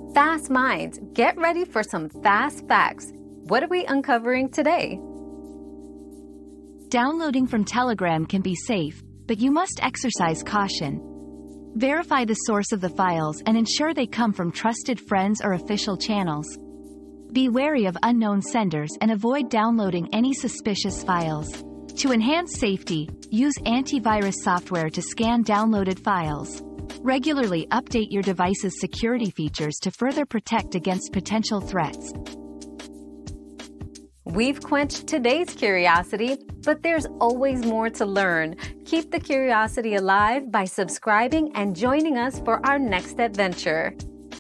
Fast minds, get ready for some fast facts. What are we uncovering today? Downloading from Telegram can be safe, but you must exercise caution. Verify the source of the files and ensure they come from trusted friends or official channels. Be wary of unknown senders and avoid downloading any suspicious files. To enhance safety, use antivirus software to scan downloaded files. Regularly update your device's security features to further protect against potential threats. We've quenched today's curiosity, but there's always more to learn. Keep the curiosity alive by subscribing and joining us for our next adventure.